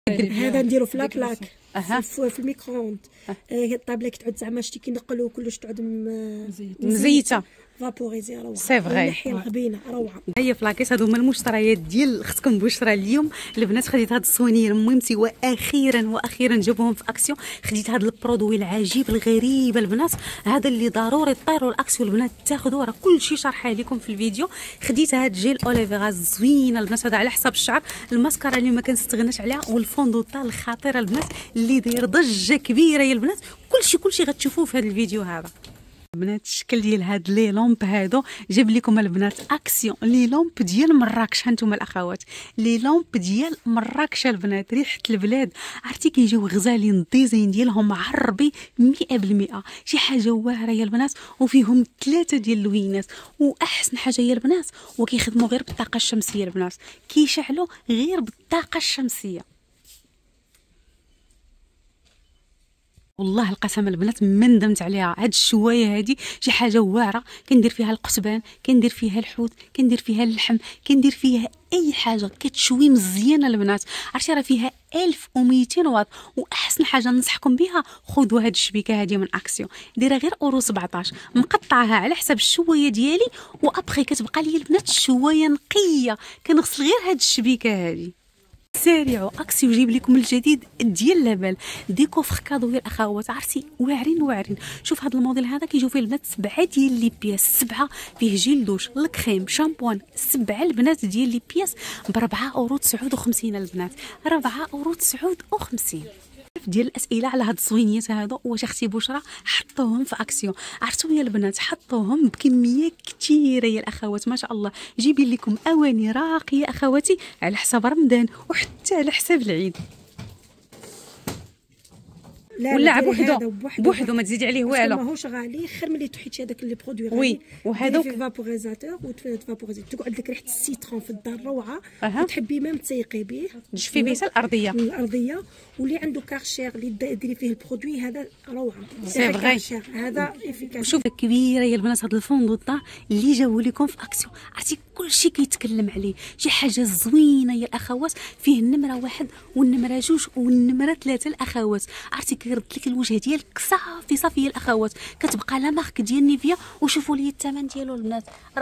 هذا نديرو في لاك في الميكرووند. الطابله كتعود زعما شتي كينقلو كلش تعود مزيته فابوريزي. روعه سي فغي غبينه روعه. هي فلاكيس. هادو هما المشتريات ديال اختكم بشرى اليوم. البنات خديت هاد الصوانير مهمتي واخيرا جابوهم في اكسيون. خديت هاد البرودوي العجيب الغريب البنات، هذا اللي ضروري طيروا الاكسيون البنات تاخذوه، راه كلشي شارحه لكم في الفيديو. خديت هاد جيل اوليفيرا زوينه البنات، هذا على حساب الشعر. الماسكارا اللي ما كنستغناش عليها، والفوندوطا الخطيره البنات اللي داير ضجه كبيره يا البنات. كلشي غتشوفوه في هذا الفيديو هذا. البنات الشكل ديال هاد لي لومب هادو جاب لكم البنات اكسيون. لي لومب ديال مراكش، هانتوما الاخوات لي لومب ديال مراكش البنات، ريحه البلاد. عرفتي كيجيو غزالين، الديزاين ديالهم عربي 100%، شي حاجه واعره يا البنات. وفيهم 3 ديال اللوينات، واحسن حاجه يا البنات وكيخدموا غير بالطاقه الشمسيه البنات، كيشعلوا غير بالطاقه الشمسيه. والله القسم البنات ما ندمت عليها. هاد الشوايه هادي شي حاجه واعره، كندير فيها القزبان، كندير فيها الحوت، كندير فيها اللحم، كندير فيها اي حاجه كتشوي مزيانه البنات. عرفتي راه فيها 1200 واط. واحسن حاجه ننصحكم بها، خذوا هاد الشبيكه هادي من اكسيون، دايره غير اورو 17، مقطعها على حساب الشوايه ديالي. وابخي كتبقى لي البنات الشوايه نقيه، كنغسل غير هاد الشبيكه هادي. سارعوا اكسيو جيب لكم الجديد ديال لابال ديكو فخكادو يا الاخوات. عرفتي واعرين. شوف هذا الموديل هذا كيجيو فيه البنات 7 ديال لي بياس، 7 فيه جيل دوش، الكريم، شامبوان، 7 البنات ديال لي بياس ب 4.59 البنات، 4.59. ديال الاسئله على هاد الصوينيات هادو. واش اختي بشرى حطوهم في اكسيون؟ عرفتوا يا البنات حطوهم بكميه كثيره يا الاخوات ما شاء الله. جايبين لكم اواني راقيه اخواتي على حساب رمضان وحتى على حساب العيد. ولا بوحدو ما تزيدي عليه والو، ماهوش غالي. خير ملي تحيدي هذاك لي برودوي غالي. وي وهذوك فابوريزاتور وتفابوريزي تقعد لك ريحه السيترون في الدار روعه. تحبي ميم تسيقي به تجفي به الارضيه. واللي عنده كارشير اللي ديري فيه البرودوي هذا روعه. سي فغي هذا افيكاس. شوف كبيره يا البنات هاد الفوندوطا اللي جاو لكم في اكسيون. عرفتي كلشي كيتكلم عليه، شي حاجه زوينه يا الاخوات. فيه النمره 1 والنمره 2 والنمره 3 الاخوات. عرفتي كيرد لك الوجه ديالك صافي يا الاخوات. كتبقى لا مارك ديال نيفيا. وشوفوا لي الثمن ديالو البنات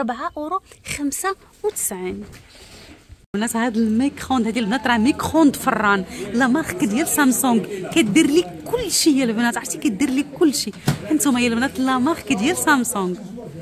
4.95 البنات. هاد الميكرووند هادي البنات راه ميكرووند فران، لا مارك ديال سامسونج، كدير لك كلشي يا البنات. عرفتي كدير لك كلشي. هانتوما يا البنات لا مارك ديال سامسونج.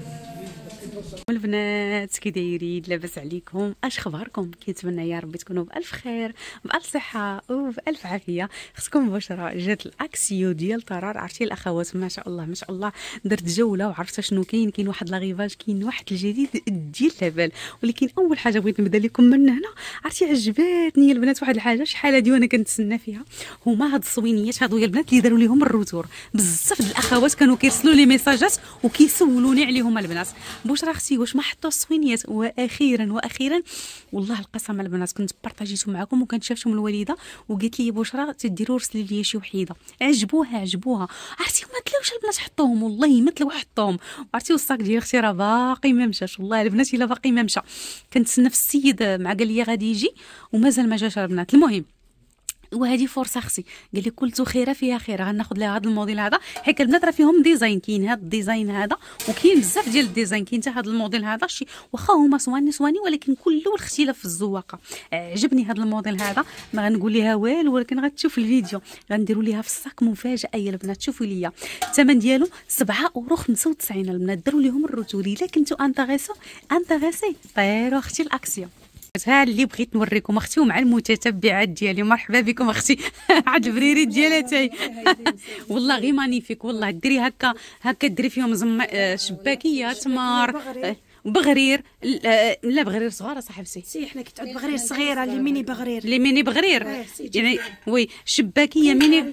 البنات كي دايرين؟ لاباس عليكم؟ اش خباركم؟ كنتمنى يا ربي تكونوا بالف خير بالف صحه وبالف عافيه. اختكم بشرى جات الاكسيو ديال طرار. عرفتي الاخوات ما شاء الله درت جوله وعرفت شنو كاين واحد لاغيفاج، كاين واحد الجديد ديال لابال. ولكن اول حاجه بغيت نبدا لكم من هنا. عرفتي عجباتني البنات واحد الحاجه شحال هادي وانا كنتسنى فيها، هما هاد الصوينيات هادو يا البنات اللي داروا ليهم الروتور. بزاف د الاخوات كانوا كيرسلوا لي ميساجات وكيسولوني عليهم البنات. بشرى اختي واش ما حطوا الصوينيات؟ واخيرا والله القسم البنات كنت بارطاجيتو معكم وكانت شافتهم الوالده وقالت لي بشرى تديروا رسلي لي شي وحيده. عجبوها. عرفتي ما تلاوش البنات حطوهم، والله ما تلاو حطوهم. عرفتي والصاك ديال اختي راه باقي ما مشاش، والله البنات الا باقي ما مشى. كنتسنى في السيد مع قال لي غادي يجي ومازال ما جاش البنات. المهم وهذه فرصه اختي قال لي كلتو خيره فيها خيره، غناخذ لها هذا الموديل هذا. حيت البنات راه فيهم ديزاين، كاين هذا الديزاين هذا وكاين بزاف ديال الديزاين. كاين حتى هذا الموديل هذا شي واخا هما صواني ولكن كل الاختلاف في الزواقه. عجبني هذا الموديل هذا، ما غنقول ليها والو ولكن غتشوف الفيديو. غنديروا ليها في الصاك مفاجاه يا البنات. شوفوا ليا الثمن ديالو 7.95 البنات. داروا ليهم الروتوري. الا كنتو انتريسي طيروا اختي الاكسيون. ها اللي بغيت نوريكم اختي ومع المتتبعات ديالي. مرحبا بكم اختي. عاد البريري ديالها تاي والله غير مانيفيك. والله ديري هكا ديري فيهم شباكيه تمار بغرير. لا بغرير صغار صاحبتي. سي حنا كتعود بغرير صغيره اللي ميني بغرير يعني وي شباكيه ميني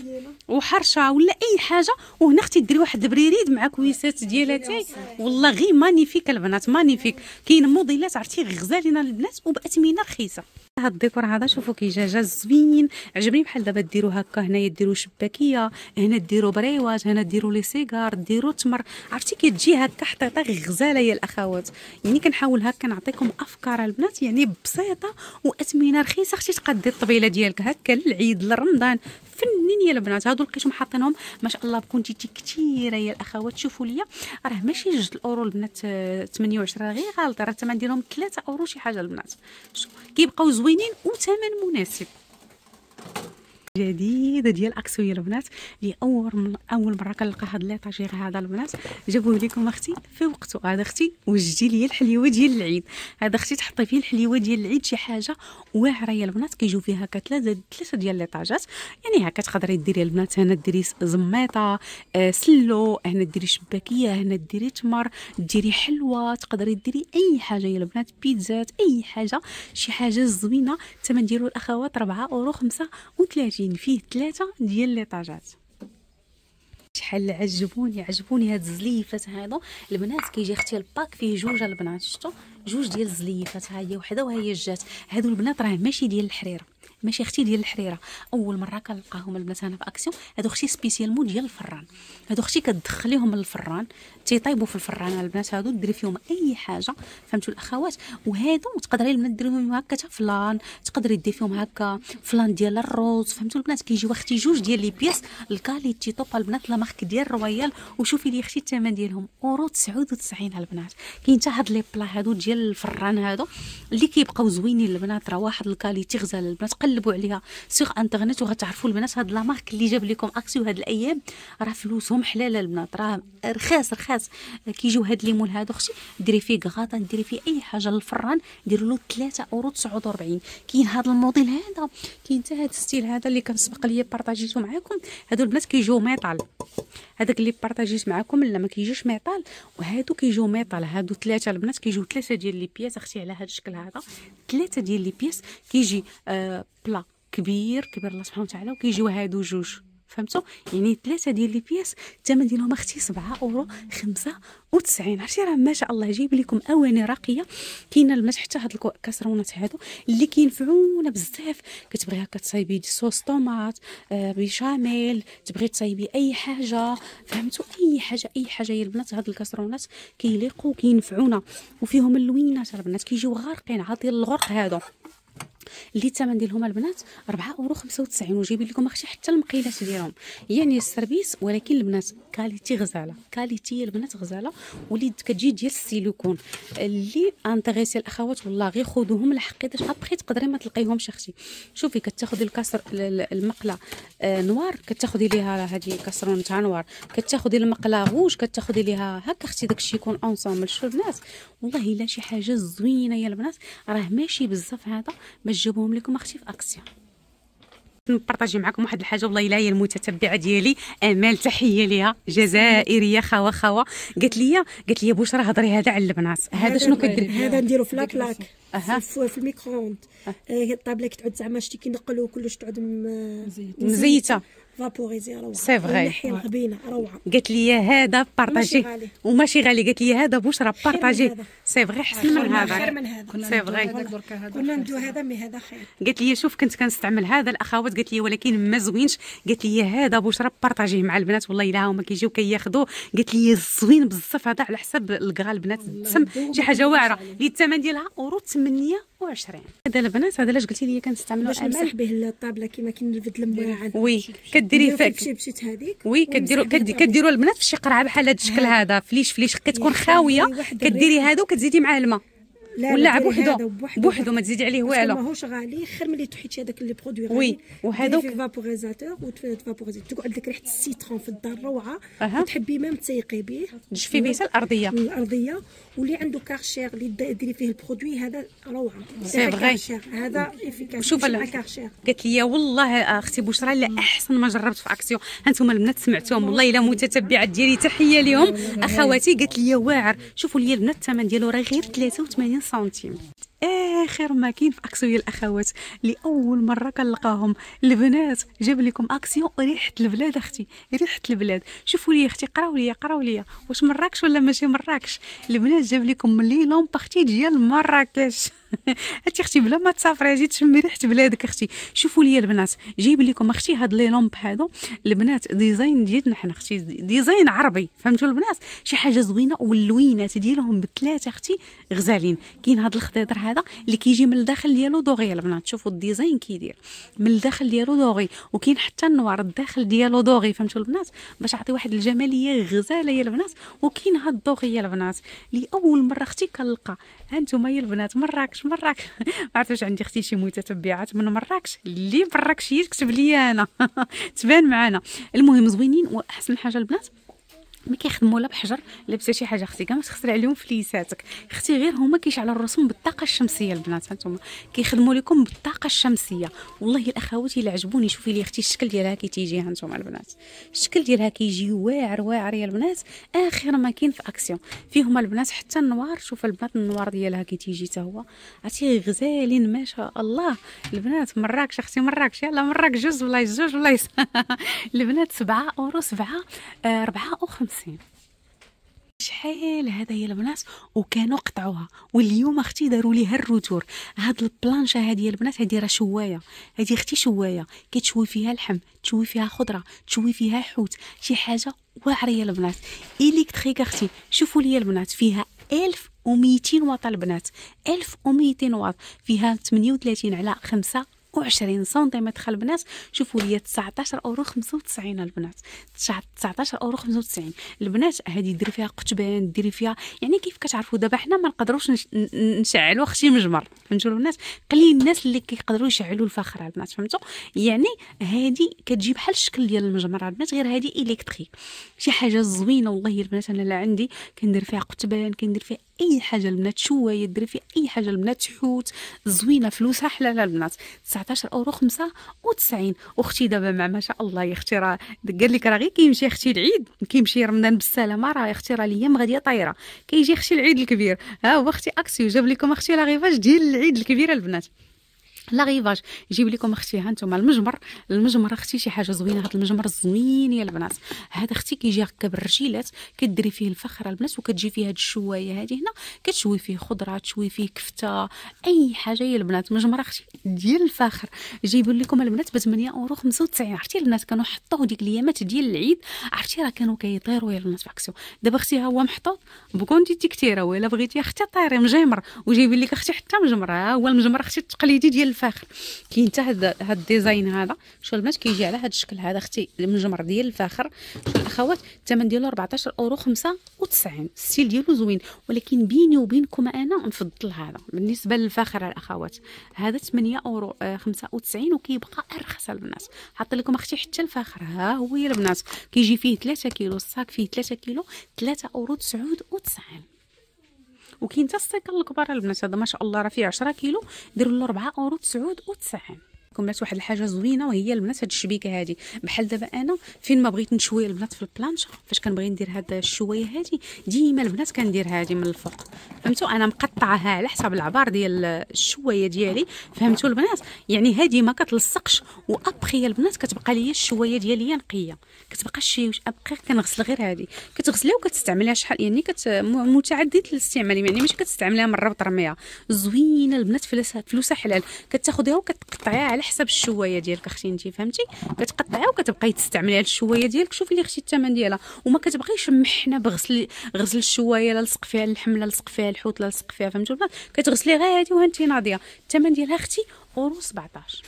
وحرشه ولا اي حاجه. وهنا اختي ديري واحد البريريد مع كويسات ديالها تاعي والله غير مانيفيك البنات، مانيفيك. كاين موديلات عرفتي غزالين البنات وباثمنه رخيصه. هاد الديكور هذا شوفوا كي جا زوين، عجبني. بحال دابا ديروا هكا، هنايا ديروا شباكيه، هنا ديروا بريوات، هنا ديروا لي سيجار، ديروا تمر، عرفتي كتجي هكا حطيطه غزاله يا الاخوات. يعني كنحاول هكا نعطيكم افكار البنات يعني بسيطه واثمنه رخيصه. اختي تقدي الطبيله ديالك هكا للعيد لرمضان. فنين يا البنات. هادو لقيتهم حاطينهم ما شاء الله بكونتيتي كثيره يا الاخوات. شوفوا ليا راه ماشي 2 اورو البنات، 28 غير غالطه، راه الثمن ديالهم 3 اورو شي حاجه البنات. كيبقاو زوينين وثمن مناسب. جديده ديال اكسو يا البنات، اللي اول مره كنلقى هاد ليطاجير هذا البنات. جابوه لكم اختي في وقته. هذا اختي وجدي لي الحليوه ديال العيد. هذا اختي تحطي فيه الحليوه ديال العيد، شي حاجه واعره يا البنات. كيجيو فيها هكا ثلاثه ديال ليطاجات. يعني هكا تقدري ديري البنات، هنا ديري زميطه، سلو، هنا ديري شباكيه، هنا ديري تمر، ديري حلوه، تقدري ديري اي حاجه يا البنات، بيتزات، اي حاجه، شي حاجه زوينه. الثمن ديالو الاخوات 4 اورو 35. فيه 3 ديال ليطاجات. شحال عجبوني هاد الزليفات هادو البنات. كيجي اختي الباك فيه 2 البنات، شفتوا 2 ديال الزليفات، ها هي وحده وها هي جات. هادو البنات راه ماشي ديال الحريره، ماشي اختي ديال الحريره. اول مره كنلقاهم البنات هنا في اكسيون. هادو اختي سبيسيالمون ديال الفران. هادو اختي كتدخليهم للفران تيطيبوا في الفران البنات. هادو ديري فيهم اي حاجه، فهمتوا الاخوات. وهادو تقدري البنات ديريهم هكا حتى فلان، تقدري ديري فيهم هكا فلان ديال الروز، فهمتوا البنات. كيجيو اختي 2 ديال لي بياس الكاليتي طوب البنات، لا مارك ديال رويال. وشوفي لي اختي الثمن ديالهم اورو 99 البنات. كاين حتى هاد لي بلا هادو ديال الفران هادو اللي كيبقاو زوينين البنات، راه واحد الكاليتي غزال البنات. قلبوا عليها سوغ انترنت وغتعرفوا البنات. هاد لا مارك اللي جاب لكم اكسيو هاد الايام راه فلوسهم حلاله البنات، راه رخاص. كيجيو هاد لي مول هادو اختي ديري فيه كغاطا، ديري فيه اي حاجه للفران، ديروا له 3 اورو 49. كاين هاد الموديل هذا، كاين حتى هاد الستيل هذا اللي كان سبق ليا بارطاجيتو معكم. هادو البنات كيجيو ميطال، هذاك اللي بارطاجيت معكم لا ما كيجيوش ميطال، وهادو كيجيو ميطال. هادو 3 البنات، كيجيو 3 ديال لي بياس اختي على هاد الشكل هذا. 3 ديال لي بياس كيجي بلا كبير الله سبحانه وتعالى، وكيجيو هادو 2. فهمتوا؟ يعني 3 ديال لي بياس الثمن ديالهم اختي 7 اورو 95. عرفتي راه ما شاء الله جايب لكم اواني راقيه. كاينه البنات حتى هاد الكاسرونات هادو اللي كينفعونا بزاف. كتبغي هكا تصايبي صوص طوماط، بيشاميل، تبغي تصايبي اي حاجه، فهمتوا؟ اي حاجه يا البنات. هاد الكاسرونات كيليقوا كينفعونا وفيهم اللوينات البنات. كيجيو غارقين عاطي الغرق هادو اللي الثمن ديالهم البنات 4 اورو 95. وجايبين لكم اختي حتى المقيلات ديالهم، يعني السربيس، ولكن البنات كاليتي غزاله، كاليتي البنات غزاله. واللي كتجي ديال السيليكون اللي انتريسي الاخوات والله غير خذوهم لحقيتاش ابخي تقدري ما تلقيهمش اختي. شوفي كتاخذي الكسر المقله نوار، كتاخذي ليها هذه كسرونه تاع نوار، كتاخذي المقله غوج، كتاخذي ليها هكا اختي داكشي يكون اونصومبل. شوفوا البنات والله الا شي حاجه زوينه يا البنات، راه ماشي بزاف هذا باش جابوهم لكم اختي في اكسيون. نبارطاجي معكم واحد الحاجه والله الا هي المتتبعه ديالي امال، تحيه ليها، جزائريه خوا قالت لي بشرى هضري هذا على البنات. هذا شنو كدير؟ هذا نديرو في لاك في الميكرووند. الطابله كتعود زعما شتي كينقلو كلش تعود مزيته فابوريزي روعه. سي فغي غبينه روعه. قالت لي هذا بارطاجي وماشي غالي. قالت لي هذا بشرى بارطاجي. سي فغي حسن من هذا، خير من هذا. سي فغي كنا ندو هذا مي هذا خير. قالت لي شوف كنت كنستعمل هذا الاخوات، قالت لي ولكن ما زوينش. قالت لي هذا بشرى بارطاجيه مع البنات والله الا هما كيجيو كياخذوه. قالت لي زوين بزاف هذا على حسب الكغا البنات تسم شي حاجه واعره اللي الثمن ديالها اورو 28. هذا البنات هذا علاش قلتي لي كنستعملوا باش نمسح به الطابله كيما كنرفد المراعن. وي كديري بشيت هذيك. وي كديروا البنات في شي قرعه بحال هذا الشكل هذا فليش كتكون خاويه. كديري هذا وكتزيدي معاه الماء ولا بوحدو ما تزيدي عليه والو. ماهوش غالي، خير ملي تحيدي هذاك لي برودوي غالي. وي وهذوك في فابوريزاتور وتفابوريزي تقعد لك ريحه السيترون في الدار روعه. وتحبي ميم تسيقي به تجفي به الارضيه. واللي عنده كارشير اللي ديري فيه البرودوي هذا روعه. سي فغي هذا افيكاس. شوف قالت لي والله اختي بشرى لا احسن ما جربت في اكسيون. هانتوما البنات سمعتوهم والله الا متتبعات ديالي، تحيه لهم اخواتي. قالت لي واعر. شوفوا لي البنات الثمن ديالو راه غير 83 سنتيم. اخر ما كاين في اكسيو يا الاخوات. لاول مره كنلقاهم البنات جاب لكم اكسيو ريحه البلاد اختي، ريحه البلاد. شوفوا لي اختي، قراو لي واش مراكش ولا ماشي مراكش. البنات جاب لكم لي لومب اختي ديال مراكش انت اختي بلا ما تسافري اجي تشمي ريحه بلادك اختي. شوفوا لي البنات جايب لكم اختي هاد لي لومب هادو البنات ديزاين ديالنا حنا اختي، ديزاين عربي فهمتوا البنات، شي حاجه زوينه. واللوينات ديالهم بالثلاثه اختي غزالين. كاين هاد الخضيضر هذا اللي كيجي من الداخل ديالو دوغي البنات، شوفوا الديزاين كيدير من الداخل ديالو دوغي، وكاين حتى النوار الداخل ديالو دوغي فهمتوا البنات، باش عطي واحد الجماليه غزاله يا البنات. وكاين هاد الدوغي يا البنات اللي اول مره اختي كنلقى. هانتوما يا البنات مراكش ما عرفتش عندي اختي شي متتبعات من مراكش، اللي مراكشيه تكتب لي انا تبان معنا. المهم زوينين. واحسن حاجه البنات ما كيخدموا لا بحجر لابسه شي حاجه اختي كاع ما تخسري عليهم فليساتك اختي، غير هما كيشعلوا الرسوم بالطاقه الشمسيه البنات. هانتوما كيخدموا لكم بالطاقه الشمسيه. والله الاخوات الا عجبوني. شوفي لي اختي الشكل ديالها كي تيجي. هانتوما البنات الشكل ديالها كيجي واعر يا البنات. اخر ما كاين في اكسيون فيهم البنات حتى النوار. شوف البنات النوار ديالها كي تيجي حتى هو عرفتي غزالين ما شاء الله. البنات مراكش اختي مراكش، يلا مراكش جوج ولا البنات 7 اورو 54. شحال هذا يا البنات وكانوا قطعوها، واليوم اختي داروا ليها الروتور. هاد البلانشه هذه يا البنات هذه راه شوايه، هذه اختي شوايه كتشوي فيها اللحم، تشوي فيها خضره، تشوي فيها حوت، شي حاجه واعره يا البنات. الكتريك اختي. شوفوا لي البنات فيها 1200 واط البنات، 1200 واط. فيها 38 على 25 سنتيمتر البنات. شوفوا لي 19 اورو 95 البنات، 19 اورو 95 البنات. هذه ديري فيها قطبان، ديري فيها يعني كيف كتعرفوا دابا حنا ما نقدروش نشعلوا اختي مجمر فهمتوا البنات، قليل الناس اللي كيقدروا يشعلوا الفخر البنات فهمتوا. يعني هذه كتجي بحال الشكل ديال المجمر البنات، غير هذه الكتريك شي حاجه زوينه. والله البنات انا لا عندي كندير فيها قطبان، كندير فيها اي حاجه البنات، شوايه ديري فيها اي حاجه البنات، حوت زوينه فلوسها حلال البنات. 19 اورو 95. واختي دابا مع ما شاء الله يا اختي راه قال لك راه غير كيمشي اختي العيد، كيمشي رمضان بالسلامه، راه اختي راه الايام غاديه طايره، كيجي اختي العيد الكبير. ها هو اختي اكسيو جاب لكم اختي لاغيفاج ديال العيد الكبير البنات، لاغيفاج يجيب لكم اختي. ها انتم المجمر اختي شي حاجه زوينه. هذا المجمر زوين يا البنات. هذا اختي كيجي هكا بالرجيلات، كديري فيه الفخر البنات، وكتجي فيه هاد الشوايه هذه هنا كتشوي فيه خضره، تشوي فيه كفته، اي حاجه يا البنات. مجمر اختي ديال الفخر. جايبوا لكم البنات ب 8 اورو 95. عرفتي البنات كانوا حطوه ديك الايامات ديال العيد، عرفتي راه كانوا كيطيروا يا البنات في اكسيو. دابا اختي ها هو محطوط بكونتي كثيره، ولا بغيتي اختي طيري مجمر وجايبين لك اختي حتى مجمر. ها هو المجمر اختي التقليدي ديال الفخر. كاين حتى هاد الديزاين هذا شو البنات كيجي على هذا الشكل هذا اختي المجمر ديال الفاخر. الاخوات الثمن ديالو 14 اورو 95. الستيل ديالو زوين، ولكن بيني وبينكم انا نفضل هذا بالنسبه للفاخر الاخوات. هذا 8 اورو 95 وكيبقى ارخص البنات. حاط لكم اختي حتى الفاخر. ها هو يا البنات كيجي فيه 3 كيلو، الصاك فيه 3 كيلو 3 اورو 99. وكاين حتى السيكل الكبار البنات، هذا ما شاء الله راه فيه 10 كيلو ديروا له 4 اورو 99. بنات واحد الحاجه زوينه وهي البنات هاد الشبيكه هذه. بحال دابا انا فين ما بغيت نشوي البنات في البلانشه، فاش كنبغي ندير هاد الشويه هذه ديما البنات كندير هذه من الفوق فهمتوا. انا مقطعاها على حسب العبار ديال الشويه ديالي فهمتوا البنات. يعني هذه ما كتلصقش، وابخي البنات كتبقى ليا الشويه ديالي نقيه، كتبقى شي ابقي كنغسل غير هذه، كتغسليها وكتستعمليها شحال يعني متعدده الاستعمال، يعني ماشي كتستعمليها مره وترميها. زوينه البنات فلوسها حلال. كتاخذيها وكتقطعيها على حسب الشوايه ديالك اختي انت فهمتي، كتقطعيها وكتبقاي تستعمليها الشوايه ديالك. شوفي لي اختي الثمن ديالها، وما كتبقيش محنه بغسل الشوايه، لا لصق فيها اللحم لا لصق فيها الحوت لا لصق فيها فهمتوا البنات. كتغسلي غير هذه وانت ناضيه. الثمن ديالها اختي اورو 17.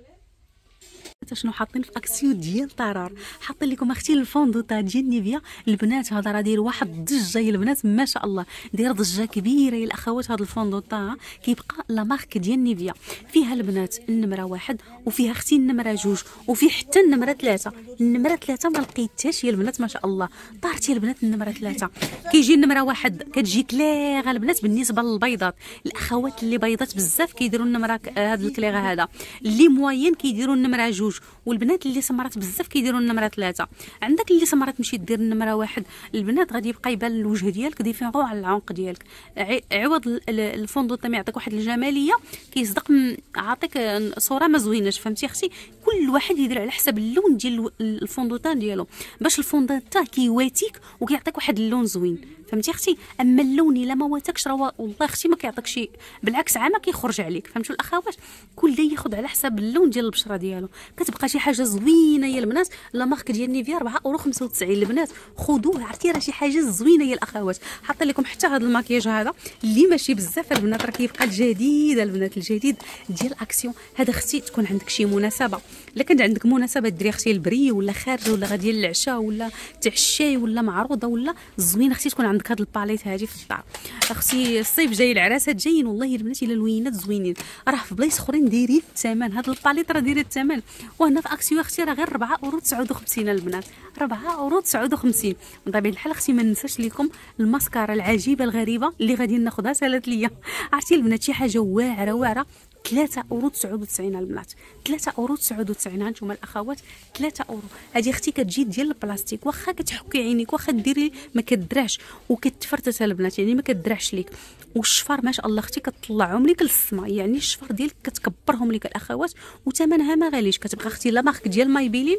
شنو حاطين في اكسيو ديال طرار؟ حاطين لكم اختي الفوندوطا ديال نيفيا البنات. هذا راه داير واحد الضجه يا البنات ما شاء الله، داير ضجه كبيره يا الاخوات. هذا الفوندوطا كيبقى لا مارك ديال نيفيا، فيها البنات النمره 1 وفيها اختي النمره 2 وفي حتى النمره 3. النمره 3 ما لقيتهاش يا البنات ما شاء الله، طارتي البنات النمره 3. كيجي النمره 1 كتجي كليغه البنات. بالنسبه للبيضات الاخوات اللي بيضات بزاف كيديروا النمره هذا الكليغه هذا. اللي موين كيديروا النمره 2 والبنات اللي سمرات بزاف كيديروا النمره 3. عندك اللي سمرات تمشي دير النمره 1 البنات غادي يبقى يبان الوجه ديالك ديفيرون على العنق ديالك، عوض الفوندو تاع يعطيك واحد الجماليه كيصدق عاطيك صوره ما زويناش. فهمتي اختي؟ كل واحد يدير على حسب اللون ديال الفوندوطان ديالو، باش الفوندوطان كيواتيك وكيعطيك واحد اللون زوين. فهمتي اختي؟ اما اللون الا ما واتكش راه والله اختي ما كيعطيك شي، بالعكس عامه كيخرج عليك. فهمتوا الاخوات؟ كل ياخذ على حسب اللون ديال البشره ديالو. كتبقى شي حاجه زوينه يا البنات. لا مارك ديال نيفيا 4.95 البنات، خذوه. عرفتي راه شي حاجه زوينه يا الاخوات. حاطه لكم حتى هذا الماكياج هذا اللي ماشي بزاف البنات، راه كيبقى الجديد البنات، الجديد ديال اكسيون. هذا اختي تكون عندك شي مناسبه، الا كان عندك مناسبه ديري اختي البري ولا خارجه ولا غادي للعشاء ولا تاع الشاي ولا معروضه ولا زوين اختي تكون عندك هاد الباليت هذه في الدار. اختي الصيف جاي، العراسات جايين، والله البنات الا لوينات زوينين. راه في بلايص اخرين دايرين الثمن، هاد الباليت راه دايره الثمن، وهنا في اكسيون اختي راه غير 4.59 البنات، 4.59. بطبيعه الحال اختي ما ننساش لكم الماسكارا العجيبه الغريبه اللي غادي ناخذها سالت ليا. عرفتي البنات شي حاجه واعره واعره، 3.99 البنات، 3.99 هانتوما الاخوات، 3 اورو. هذه اختي كتجي ديال البلاستيك، واخا كتحكي عينيك واخا ديري ما كتدرعش وكتفرتت البنات، يعني ما كتدرعش ليك. والشفار ما شاء الله اختي كتطلعهم لك للسما، يعني الشفار ديالك كتكبرهم لك الاخوات، وثمنها ما غاليش. كتبقى اختي لا مارك ديال مايبيلين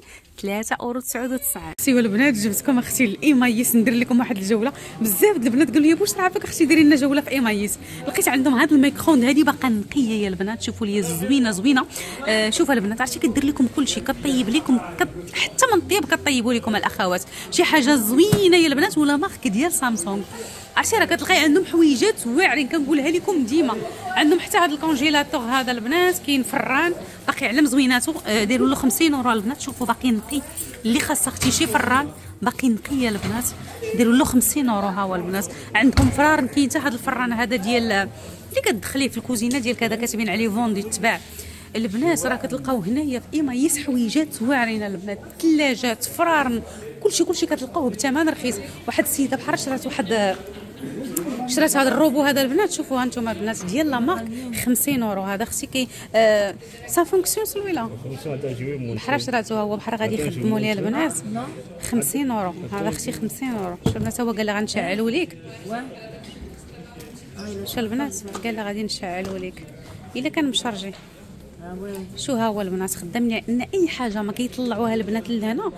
3.99. سيوا البنات جبتكم اختي الايمايس ندير لكم واحد الجوله. بزاف د البنات قالوا لي واش عافاك اختي ديري لنا جوله في ايمايس. لقيت عندهم هاد الميكرووند هذه باقا نقيه يا البنات، شوفوا لي زوينه زوينه. شوفوا البنات عرفتي كدير لكم كلشي، كطيب لكم حتى من الطيب كطيبوا لكم الاخوات. شي حاجه زوينه يا البنات، ولا مارك ديال سامسونج. عرفتي راه كتلقاي عندهم حويجات واعرين، كنقولها لكم ديما. عندهم حتى هذا الكونجيلاتور هذا البنات، كاين فران باقي على مزويناته، ديروا له 50 اورو البنات. شوفوا باقي نقي، اللي خاصه اختي شي فران باقي نقي يا البنات، ديروا له 50 اورو. ها هو البنات عندكم فران، كاين حتى هذا الفران هذا ديال اللي كتدخليه في الكوزينه ديالك، هذا كاتبين عليه فوندي تباع البنات. راه كتلقاو هنايا في ايمايس حويجات واعرين البنات، ثلاجات، فرارن، كلشي كتلقاوه بثمن رخيص. واحد السيده بحال شرات هذا الروبو هذا البنات. شوفوا هانتوما البنات ديال لا مارك 50 اورو. هذا اختي كي سا فونكسيون سلويلا بحال شراتو، هو بحال غادي يخدموا ليها البنات 50 اورو. هذا اختي 50 اورو. شوف البنات هو قال لها غنشعلوا ليك، شوف البنات قال لها غادي نشعلوا ليك الا كان مشارجي. شو ها هو البنات خدام لي ان اي حاجه ما كيطلعوها البنات لهنا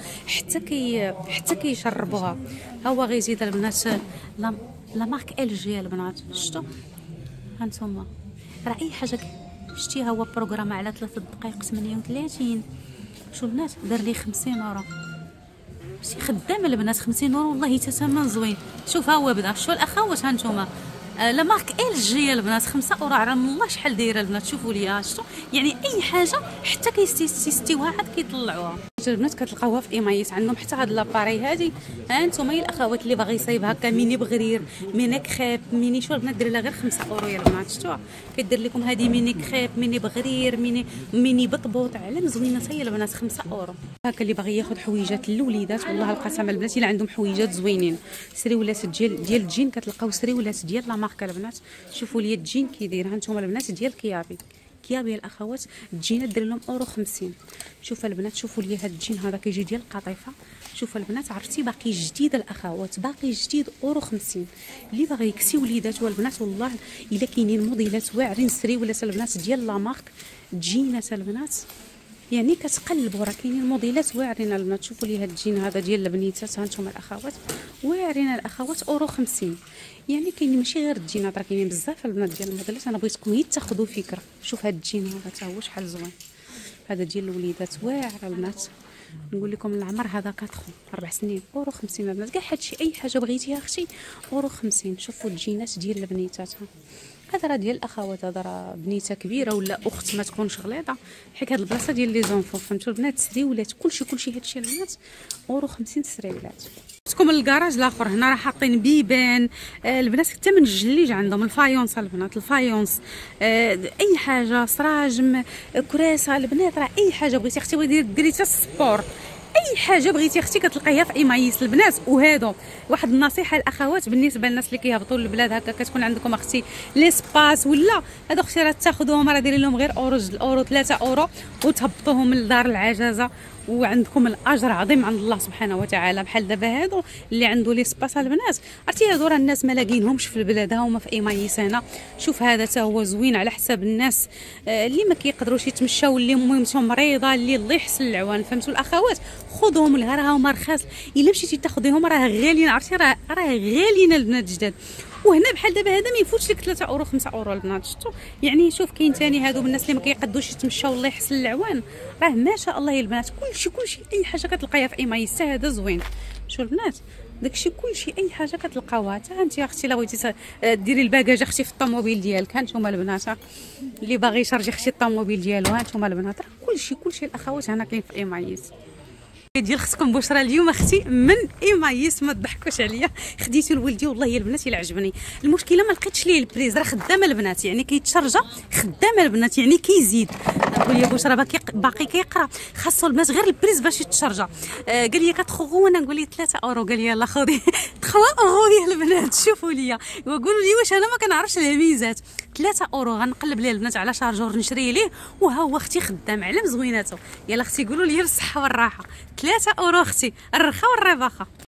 حتى كيشربوها. ها هو غيزيد البنات لا مارك ال جي البنات. شفتوا هانتوما راه اي حاجه شتيها هو بروغرام على 3 دقائق 38. شو البنات دار لي 50 اورو. شي خدامه البنات 50 اورو والله ثمن زوين. شوف ها هو بدا. شو الاخوات هانتوما لا مارك ال جي البنات 5 اورو. على الله شحال دايره البنات. شوفوا ليها شفتوا يعني اي حاجه حتى كيستيوها عاد كيطلعوها البنات. كتلقاوها في ايمايس. عندهم حتى هاد لاباري هادي. ها انتم يا الاخوات اللي باغي يصايب هكا ميني بغرير، ميني كريب، ميني شو البنات دير لها غير 5 اورو يا البنات. شفتوها كدير لكم هذه ميني كريب، ميني بغرير، ميني بطبوط على مزوينه حتى البنات 5 اورو. هكا اللي باغي ياخذ حويجات للوليدات والله القسم البنات الا عندهم حويجات زوينين. سريولات ديال الجين كتلقاو سريولات ديال لا مارك البنات. شوفوا لي الجين كي داير. ها انتم البنات ديال كيابي الاخوات الجينه دير لهم اورو 50. شوفوا البنات شوفوا لي هذا الجين هذا كيجي ديال القطيفه. شوفوا البنات عرفتي باقي جديد الاخوات، باقي جديد اورو 50. اللي باغي يكسي وليدات والبنات والله الا كاينين موديلات واعرين سري ولا البنات ديال لا مارك جينه البنات، يعني كتقلبوا راه كاينين موديلات واعرين البنات. شوفوا لي هذا الجين هذا ديال البنيتات هانتوما الاخوات واعرين الاخوات اورو 50. يعني كاينين ماشي غير الجينات راه كاينين بزاف البنات ديال الموديلات. انا بغيتكم غير تاخذوا فكره. شوف هذا الجين هذا حتى هو شحال زوين. هذا ديال الوليدات واعر البنات. نقول لكم العمر هذا 4 سنين اورو 50 البنات. كاع هادشي اي حاجه بغيتيها اختي اورو 50. شوفوا الجينات ديال البنيتات. هذا راه ديال الاخوات، هذا راه بنيته كبيره ولا اخت ما تكونش غليظه. حيت هاد البلاصه ديال لي زونفون فهمتوا البنات. سريولات كلشي هادشي البنات اورو 50 سريولات. جبتكم الكراج الاخر هنا راه حاطين بيبان البنات حتى من الجليج عندهم الفايونس البنات. الفايونس اي حاجه، سراجم، كراسه البنات، راه اي حاجه بغيتي اختي بغيتي ديري حتى السبور اي حاجه بغيتي اختي كتلقايها في ايمايس البنات. وهادو واحد النصيحه الاخوات بالنسبه للناس اللي كيهبطوا للبلاد هكا، كتكون عندكم اختي لي سباس ولا هادو اختي راه تاخذوهم، راه دايرين لهم غير اورو 2 اورو 3 اورو وتهبطوهم لدار العجزه، وعندكم الاجر عظيم عند الله سبحانه وتعالى. بحال دابا هادو اللي عنده لي سباس البنات، عرفتي هادو راه الناس ما لاقينهمش في البلاد، هما في ايمايس هنا. شوف هذا تا هو زوين على حساب الناس اللي ما كيقدروش يتمشاو، اللي مهمتهم مريضه، اللي الله يحسن العوان. فهمتوا الاخوات؟ خذوهم لها، راه هما رخاص. الا مشيتي تاخذيهم راه غاليين، عرفتي راه غاليين البنات الجداد. وهنا بحال دابا هذا ما يفوتش لك 3 اورو 5 اورو البنات. شفتوا يعني؟ شوف كاين ثاني هادو الناس اللي ما كيقدوش يتمشاو، الله يحسن العوان. راه ما شاء الله يا البنات كلشي اي حاجه كتلقايها في ايمايس، هذا زوين. شوف البنات داكشي كلشي اي حاجه كتلقاوها. حتى انت اختي لا بغيتي ديري الباكاج اختي في الطوموبيل ديالك، ها نتوما البنات اللي باغي يشارجي اختي الطوموبيل ديالو، ها نتوما البنات راه كلشي الاخوات هنا كاين في ايمايس ديال اختكم بشرى اليوم اختي من ايمايس. ما تضحكوش عليا، خديته لولدي والله يا البنات الا عجبني. المشكله ما لقيتش ليه البريز، راه خدامه البنات يعني كيتشرجا، خدامه البنات يعني كيزيد. نقول يا بشرى باقي كيقرا، خاصو البنات غير البريز باش يتشرجا. قال لي كتخوغو، وانا نقول لي 3 اورو. قال لي يلا خذي 3 اورو يا البنات. شوفوا ليا وقولوا لي واش انا ما كنعرفش الميزات. 3 اورو غنقلب ليه البنات على شارجور نشري ليه، وها هو اختي خدام على مزويناته. يلا اختي قولوا لي بالصحه والراحه. 3 اورو اختي، الرخا والرباخه.